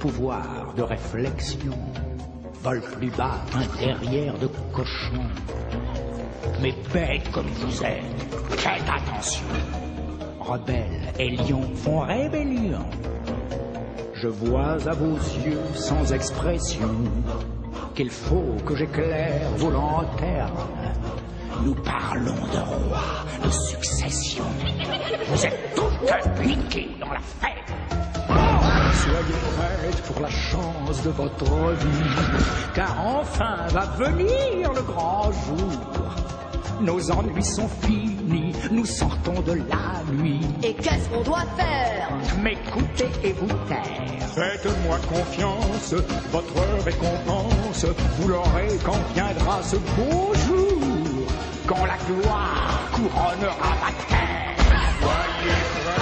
pouvoir de réflexion vole plus bas qu'un derrière de cochon. Mais bêtes comme vous êtes, faites attention. Rebelles et lions font rébellion. Je vois à vos yeux sans expression qu'il faut que j'éclaire vos lanternes. Nous parlons de roi, de succession. Vous êtes tout impliqués dans la fête. Soyez prêtes pour la chance de votre vie, car enfin va venir le grand jour. Nos ennuis sont finis, nous sortons de la nuit. Et qu'est-ce qu'on doit faire? M'écouter et vous taire. Faites-moi confiance, votre récompense, vous l'aurez quand viendra ce beau jour, quand la gloire couronnera ma terre. Soyez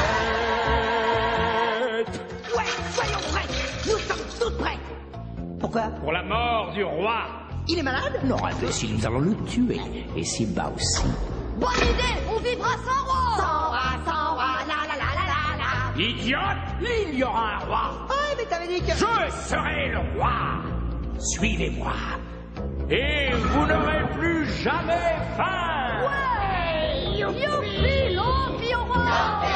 prêtes. Ouais, soyons prêts. Nous sommes toutes prêts. Pourquoi? Pour la mort du roi. Il est malade? Non, imbécile, nous allons le tuer. Et Simba aussi. Bonne idée, on vivra sans roi. Sans roi, la la la la la la. Idiote, il y aura un roi. Ah, mais t'avais dit que... Je serai le roi. Suivez-moi. Et vous n'aurez plus jamais faim. Ouais, youpi, l'Empire au roi.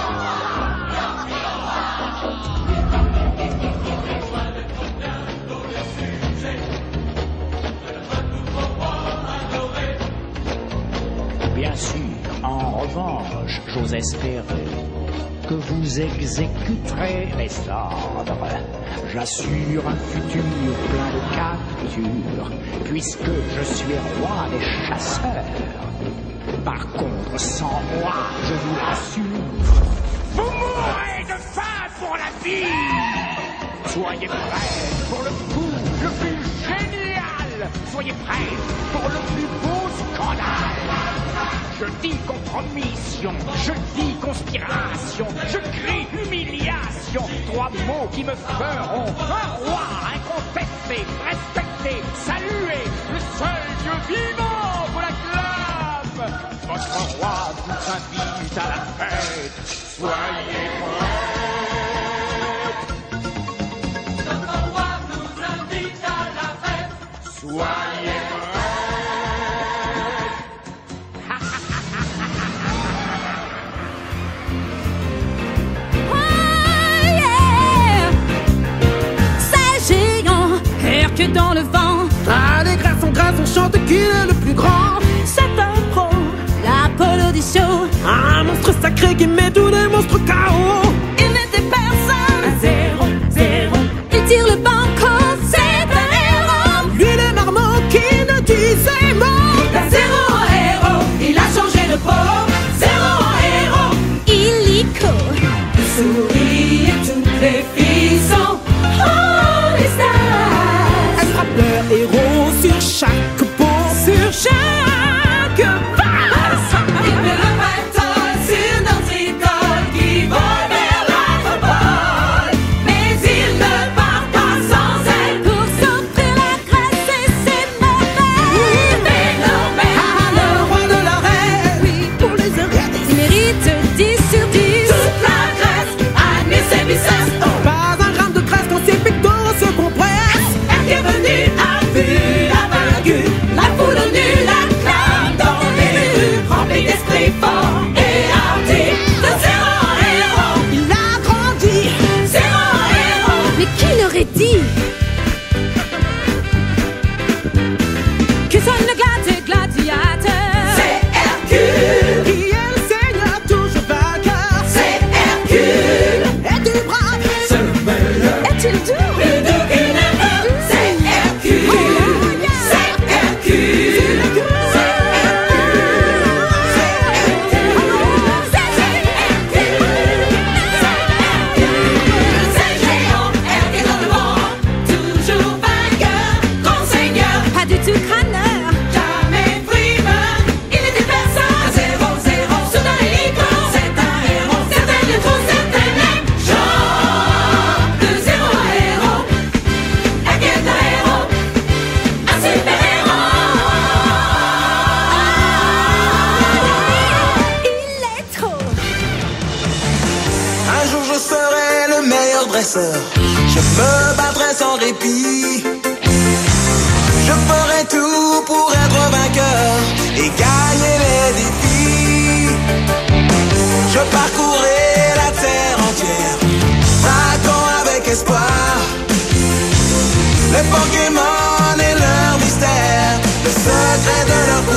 Bien sûr, en revanche, j'ose espérer que vous exécuterez mes ordres. J'assure un futur plein de captures, puisque je suis roi des chasseurs. Par contre, sans moi, je vous l'assure, vous mourrez de faim pour la vie. Soyez prêts pour le coup le plus génial. Soyez prêts pour le plus beau scandale. Je dis compromission, je dis conspiration, je crie humiliation. Trois mots qui me feront un roi incontesté, respecté, salué, le seul Dieu vivant vous l'acclame. Votre roi vous invite à la fête, soyez prêts. Notre roi nous invite à la fête, Soyez que dans le vent. Ah, les grâces, on chante qui est le plus grand. C'est un pro, l'Apollo du show. Un monstre sacré qui met tous les monstres KO. Il n'était personne, zéro, zéro. Il tire le banco, c'est un héros. Lui le marmot qui ne disait mot. Zéro héros, il a changé de peau. Zéro héros, illico. Il sourit et toutes les filles sont holy stars. Elle frappe leur héros sur chaque peau. Sur chaque passe. il met le bâton sur notre idole qui vole vers l'acropole. Mais il ne part pas sans elle Pour s'offrir la grâce et ses merveilles. Le roi de la reine. Oui, pour les oreilles. Il mérite 10 sur 10. toute la Grèce, Agnès et Bicesse. Pas un gramme de grâce quand ses pectoraux se compressent. Elle qui est venue a vu la vaincue. La foule au nu l'acclame dans les rues, remplie d'esprit fort et hardi. De zéro héros, Il a grandi. zéro héros. Mais qui l'aurait dit que ça ne glace gladiateur? C'est Hercule, Qui est le seigneur toujours vainqueur. c'est Hercule. Es-tu brave? C'est le meilleur, Est-il doux? plus doux qu'une erreur. C'est Hercule, c'est Hercule, c'est c'est géant, Hercule dans le vent, toujours vainqueur, grand seigneur, Pas du tout crâneur. jamais frimeur. Il était personne, zéro, zéro, soudain hélico. C'est un héros, certains le trouvent, certains l'aiment. Genre de zéro héros, Hercule d'un héros, un super héros. Il est trop. Un jour je serai le meilleur dresseur. Je me battrai sans répit. Je ferai tout pour être vainqueur et gagner les défis. Je parcourrai la terre entière, braquant avec espoir les Pokémon et leur mystère, le secret de leur